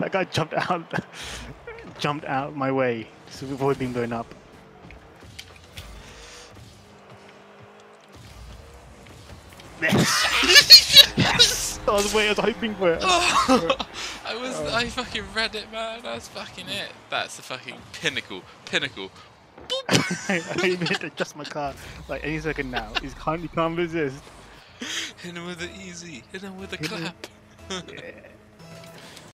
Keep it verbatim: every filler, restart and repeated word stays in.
That guy jumped out, jumped out of my way to avoid being blown up. Yes! I was waiting, I was hoping for it. Oh, I was, oh. I fucking read it, man. That's fucking it. That's the fucking pinnacle, pinnacle. I even hit to adjust my car like any second now. He's can't, he can't resist. Hit him with it easy. Hit him with a clap. Yeah.